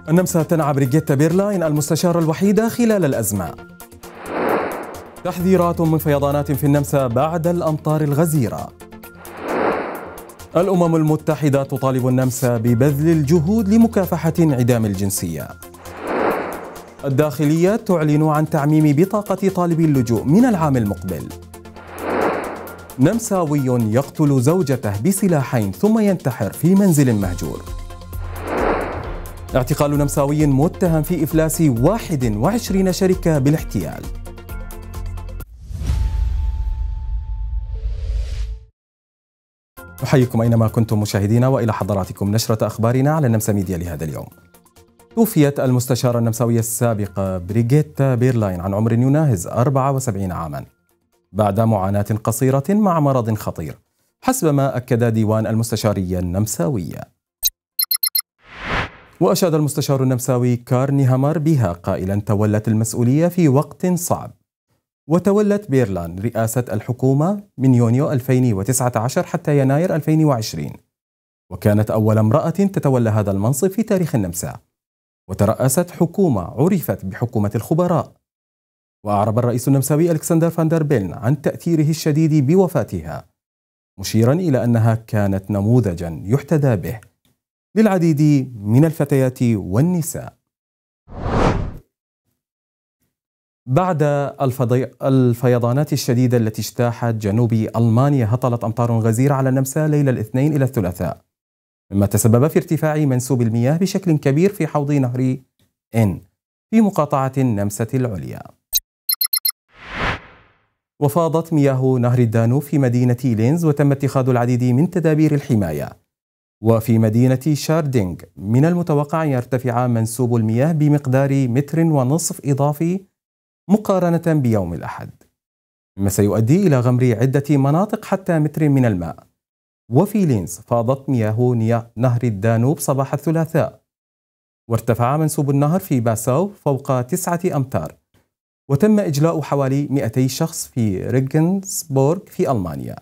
النمسا تنعى بريجيتا بيرلاين المستشارة الوحيدة خلال الأزمة. تحذيرات من فيضانات في النمسا بعد الأمطار الغزيرة. الأمم المتحدة تطالب النمسا ببذل الجهود لمكافحة انعدام الجنسية. الداخلية تعلن عن تعميم بطاقة طالبي اللجوء من العام المقبل. نمساوي يقتل زوجته بسلاحين ثم ينتحر في منزل مهجور. اعتقال نمساوي متهم في إفلاس 21 شركة بالاحتيال. أحييكم أينما كنتم مشاهدينا، وإلى حضراتكم نشرة أخبارنا على النمسا ميديا لهذا اليوم. توفيت المستشارة النمساوية السابقة بريجيتا بيرلاين عن عمر يناهز 74 عاما بعد معاناة قصيرة مع مرض خطير، حسب ما أكد ديوان المستشارية النمساوية. وأشاد المستشار النمساوي كارني هامر بها قائلا: تولت المسؤولية في وقت صعب. وتولت بيرلاين رئاسة الحكومة من يونيو 2019 حتى يناير 2020، وكانت أول امرأة تتولى هذا المنصب في تاريخ النمسا، وترأست حكومة عرفت بحكومة الخبراء. وأعرب الرئيس النمساوي ألكسندر فاندر بيلن عن تأثيره الشديد بوفاتها، مشيرا إلى أنها كانت نموذجا يحتذى به للعديد من الفتيات والنساء. بعد الفيضانات الشديدة التي اجتاحت جنوب ألمانيا، هطلت أمطار غزيرة على النمسا ليلة الاثنين إلى الثلاثاء، مما تسبب في ارتفاع منسوب المياه بشكل كبير في حوض نهر إن في مقاطعة النمسا العليا. وفاضت مياه نهر الدانوب في مدينة لينز، وتم اتخاذ العديد من تدابير الحماية. وفي مدينة شاردينغ من المتوقع أن يرتفع منسوب المياه بمقدار 1.5 متر إضافي مقارنة بيوم الأحد، مما سيؤدي إلى غمر عدة مناطق حتى متر من الماء. وفي لينز فاضت مياه نهر الدانوب صباح الثلاثاء، وارتفع منسوب النهر في باساو فوق 9 أمتار، وتم إجلاء حوالي 200 شخص في ريغنسبورغ في ألمانيا.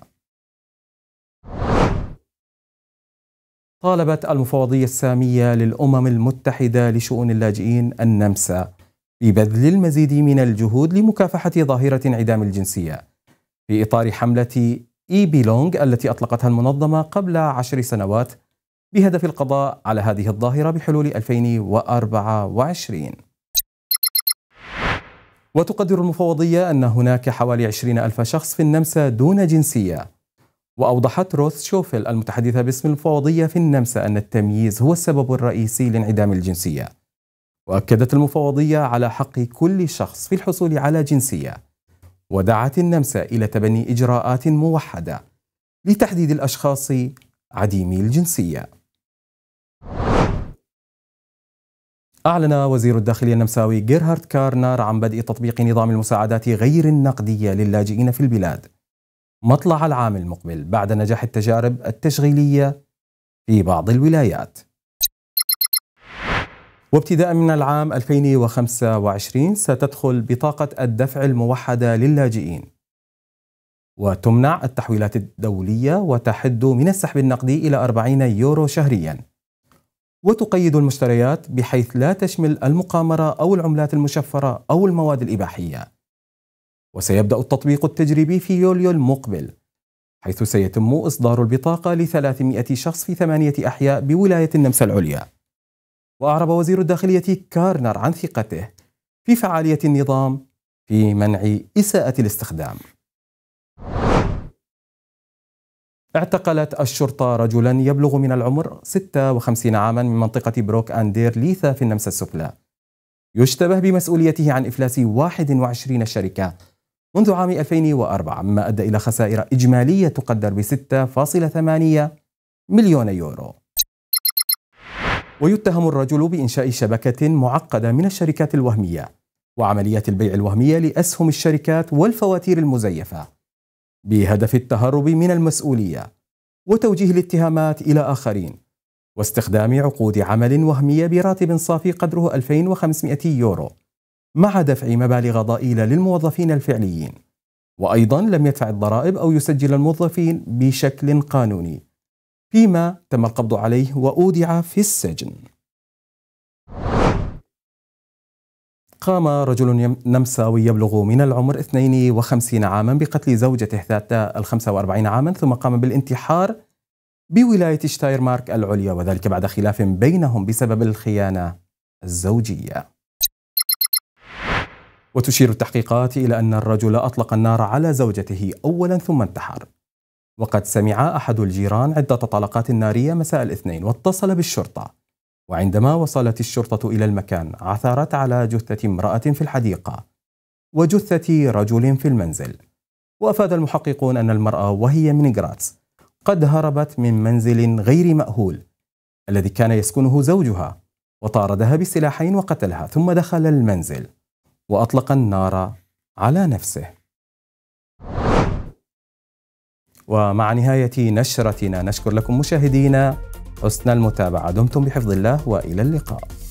طالبت المفوضية السامية للأمم المتحدة لشؤون اللاجئين النمسا ببذل المزيد من الجهود لمكافحة ظاهرة انعدام الجنسية في إطار حملة إي بيلونغ التي أطلقتها المنظمة قبل 10 سنوات بهدف القضاء على هذه الظاهرة بحلول 2024. وتقدر المفوضية أن هناك حوالي 20,000 شخص في النمسا دون جنسية. وأوضحت روث شوفيل المتحدثة باسم المفوضية في النمسا أن التمييز هو السبب الرئيسي لانعدام الجنسية. وأكدت المفوضية على حق كل شخص في الحصول على جنسية، ودعت النمسا إلى تبني إجراءات موحدة لتحديد الأشخاص عديمي الجنسية. أعلن وزير الداخلية النمساوي جيرهارد كارنر عن بدء تطبيق نظام المساعدات غير النقدية للاجئين في البلاد مطلع العام المقبل بعد نجاح التجارب التشغيلية في بعض الولايات. وابتداء من العام 2025 ستدخل بطاقة الدفع الموحدة للاجئين، وتمنع التحويلات الدولية، وتحد من السحب النقدي إلى 40 يورو شهريا، وتقيد المشتريات بحيث لا تشمل المقامرة أو العملات المشفرة أو المواد الإباحية. وسيبدأ التطبيق التجريبي في يوليو المقبل، حيث سيتم إصدار البطاقة ل300 شخص في 8 أحياء بولاية النمسا العليا. وأعرب وزير الداخلية كارنر عن ثقته في فعالية النظام في منع إساءة الاستخدام. اعتقلت الشرطة رجلا يبلغ من العمر 56 عاما من منطقة بروك أندير ليثا في النمسا السفلى، يشتبه بمسؤوليته عن إفلاس 21 شركة منذ عام 2004، مما أدى إلى خسائر إجمالية تقدر ب 6.8 مليون يورو. ويتهم الرجل بإنشاء شبكة معقدة من الشركات الوهمية وعمليات البيع الوهمية لأسهم الشركات والفواتير المزيفة بهدف التهرب من المسؤولية وتوجيه الاتهامات إلى آخرين، واستخدام عقود عمل وهمية براتب صافي قدره 2500 يورو مع دفع مبالغ ضئيلة للموظفين الفعليين. وأيضا لم يدفع الضرائب أو يسجل الموظفين بشكل قانوني، فيما تم القبض عليه وأودع في السجن. قام رجل نمساوي يبلغ من العمر 52 عاما بقتل زوجته ذات 45 عاما، ثم قام بالانتحار بولاية شتايرمارك العليا، وذلك بعد خلاف بينهم بسبب الخيانة الزوجية. وتشير التحقيقات إلى أن الرجل أطلق النار على زوجته أولا ثم انتحر. وقد سمع أحد الجيران عدة طلقات نارية مساء الاثنين واتصل بالشرطة، وعندما وصلت الشرطة إلى المكان عثرت على جثة امرأة في الحديقة وجثة رجل في المنزل. وأفاد المحققون أن المرأة وهي من غراتس قد هربت من منزل غير مأهول الذي كان يسكنه زوجها، وطاردها بسلاحين وقتلها، ثم دخل المنزل وأطلق النار على نفسه. ومع نهاية نشرتنا نشكر لكم مشاهدينا حسن المتابعة. دمتم بحفظ الله وإلى اللقاء.